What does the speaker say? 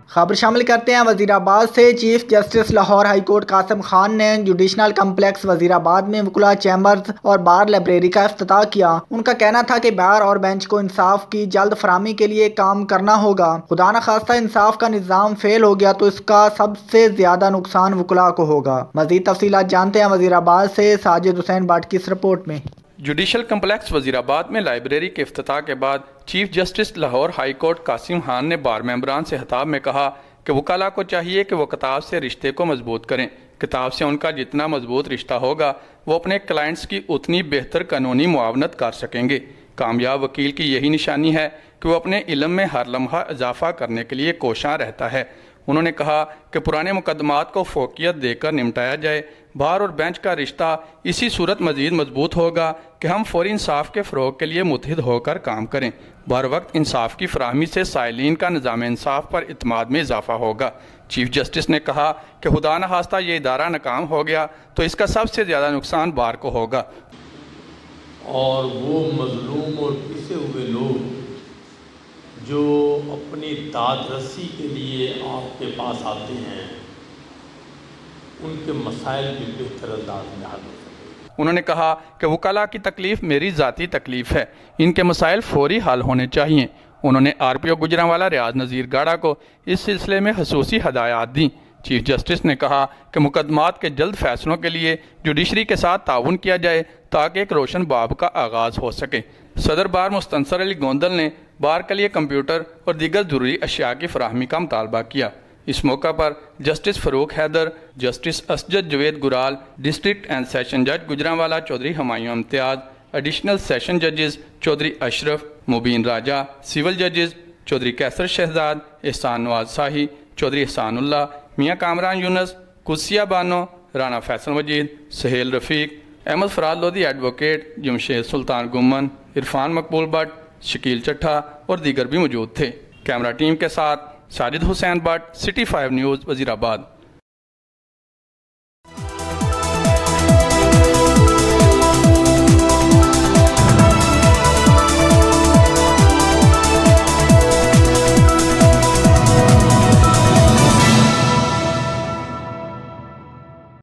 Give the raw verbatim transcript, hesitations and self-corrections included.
खबर शामिल करते हैं वजीराबाद से। Chief justice Lahore high court Qasim Khan ने जुडिशनल कम्प्लेक्स वजीराबाद में वकीला चैम्बर्स और बार लाइब्रेरी का इफ्तिताह किया। उनका कहना था कि बार और बेंच को इंसाफ की जल्द फराहमी के लिए काम करना होगा। खुदा न खास्ता इंसाफ का निज़ाम फेल हो गया तो इसका सबसे ज्यादा नुकसान वकीला को होगा। मजीद तफसीलात जानते हैं वजीराबाद से साजिद हुसैन बाट की इस रिपोर्ट में। जुडिशल कम्प्लेक्स वजीराबाद में लाइब्रेरी के इफ्तिताह के बाद chief justice Lahore high court Qasim Khan ने बार मेंबरान से खिताब में कहा कि वकाला को चाहिए कि वो किताब से रिश्ते को मजबूत करें। किताब से उनका जितना मजबूत रिश्ता होगा वो अपने क्लाइंट्स की उतनी बेहतर कानूनी मुआवनत कर सकेंगे। कामयाब वकील की यही निशानी है कि वो अपने इल्म में हर लम्हा इजाफा करने के लिए कोशां रहता है। उन्होंने कहा कि पुराने मुकदमात को फोकियत देकर निपटाया जाए। बार और बेंच का रिश्ता इसी सूरत मजीद मजबूत होगा कि हम फौरी इंसाफ के फ़रोग के लिए मुतहिद होकर काम करें। बर वक्त इंसाफ की फराहमी से साइलिन का निज़ाम इंसाफ पर इत्माद में इजाफा होगा। चीफ जस्टिस ने कहा कि खुदा न खास्ता ये इदारा नाकाम हो गया तो इसका सबसे ज़्यादा नुकसान बार को होगा। और वो मजलूम और पिसे हुए लोग जो अपनी दाद रसी के लिए आपके पास आते हैं, उनके मसाइल भी बेहतर अंदाज में हल हो सके। उन्होंने कहा कि वकाला की तकलीफ मेरी ज़ाती तकलीफ है, इनके मसाइल फौरी हल होने चाहिए। उन्होंने R P O Gujranwala Riaz Nazir Gara को इस सिलसिले में खसूसी हदायत दी। चीफ जस्टिस ने कहा कि मुकदमात के जल्द फैसलों के लिए जुडिशरी के साथ ताउन किया जाए ताकि एक रोशन बाब का आगाज़ हो सके। सदर बार मुस्तंसर अली गोंदल ने बार के लिए कंप्यूटर और दीगर जरूरी अशिया की फराहमी का मुतालबा किया। इस मौका पर justice Farooq Haider, justice Asjad Javed गुराल, district and session जज गुजरांवाला चौधरी हुमायूं इम्तियाज, एडिशनल सेशन जजेस चौधरी अशरफ, मुबीन राजा, सिविल जजेस चौधरी कैसर शहजाद, एहसान नवाज शाही, चौधरी एहसानुल्लाह, मियाँ कामरान यूनस, कुसिया बानो, राना फैसल मजीद, सहेल रफ़ीक, अहमद फराद लोधी एडवोकेट, जमशेद सुल्तान गुम्मन, इरफान मकबूल भट्ट, शकील चट्ठा और दीगर भी मौजूद थे। कैमरा टीम के साथ Sajid Hussain Bhatt, city five news, Wazirabad.